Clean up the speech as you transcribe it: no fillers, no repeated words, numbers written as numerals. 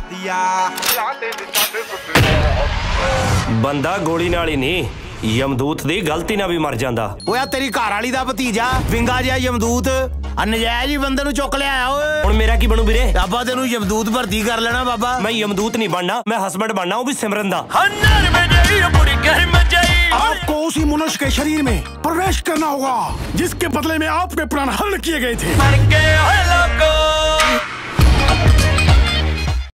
बंदा गोली नाल ही नहीं यमदूत दी गलती ना भी मर जांदा। ओए तेरी घर वाली दा भतीजा विंगा जिहा यमदूत नजायज ही बंदे नूं चुक लिया। हुण मेरा की बनू वीरे? बाबा तेनू यमदूत भर्ती कर लेना बाबा। मैं यमदूत नहीं बनना, मैं हस्बैंड बनना, वो भी सिमरन दा। आपको उसी मनुष्य के शरीर में प्रवेश करना होगा जिसके बदले में आपके प्राण हरण किए गए थे।